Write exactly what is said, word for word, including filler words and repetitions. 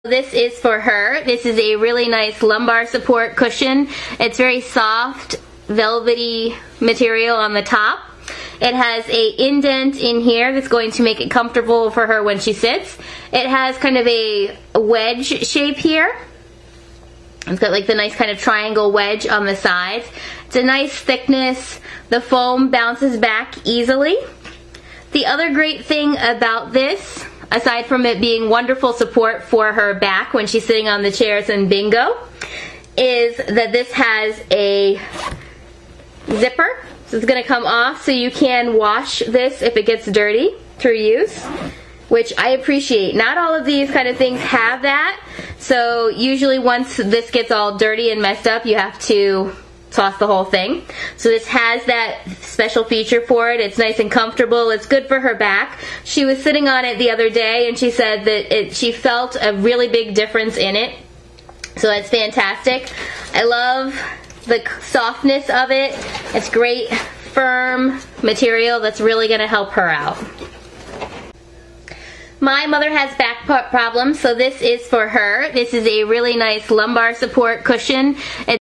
This is for her. This is a really nice lumbar support cushion. It's very soft, velvety material on the top. It has a indent in here that's going to make it comfortable for her when she sits. It has kind of a wedge shape here. It's got like the nice kind of triangle wedge on the sides. It's a nice thickness. The foam bounces back easily. The other great thing about this, aside from it being wonderful support for her back when she's sitting on the chairs in bingo, is that this has a zipper. So it's going to come off so you can wash this if it gets dirty through use, which I appreciate. Not all of these kind of things have that, so usually once this gets all dirty and messed up, you have to toss the whole thing. So this has that special feature for it. It's nice and comfortable. It's good for her back. She was sitting on it the other day and she said that it, she felt a really big difference in it. So it's fantastic. I love the softness of it. It's great, firm material that's really going to help her out. My mother has back problems, so this is for her. This is a really nice lumbar support cushion. It's